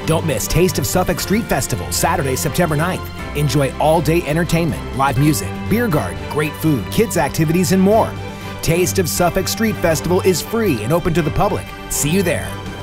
Don't miss Taste of Suffolk Street Festival, Saturday, September 9th. Enjoy all-day entertainment, live music, beer garden, great food, kids' activities, and more. Taste of Suffolk Street Festival is free and open to the public. See you there.